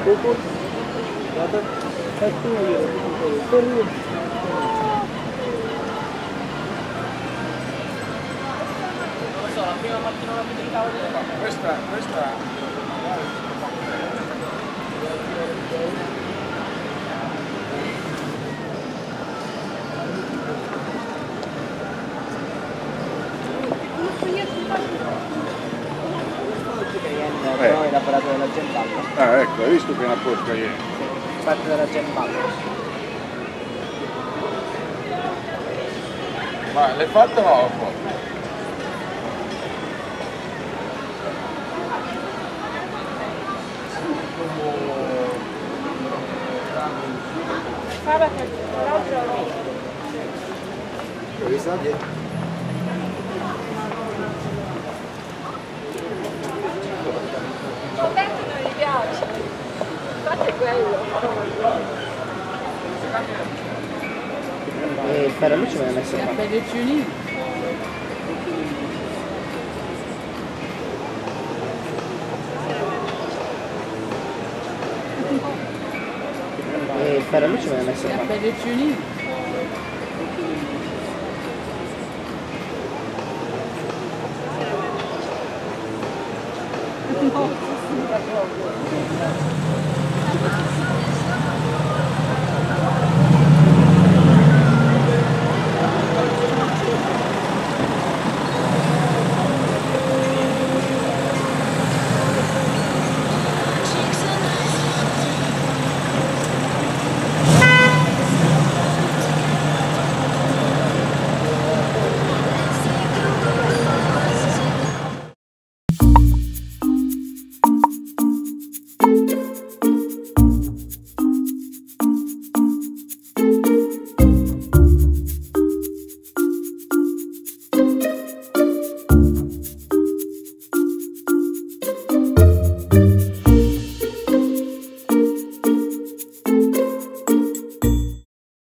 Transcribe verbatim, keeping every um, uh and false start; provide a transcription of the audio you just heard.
Cucù. E tu io. Per lui. Non so, la prima mattina la vedo in tavola delle cose. Questa, questa. Eh. Però è l'operato della Gemballo. Ah, ecco, hai visto che è una posca ieri? Sì, parte della Gemballo. Ma l'hai fatta o no? Sabato, l'altro L'hai vista dietro? ho detto che non gli piace. Infatti è quello. E il ferraluce me l'ha messo qua. Pellegrino. E il ferraluce me l'ha messo qua. Pellegrino.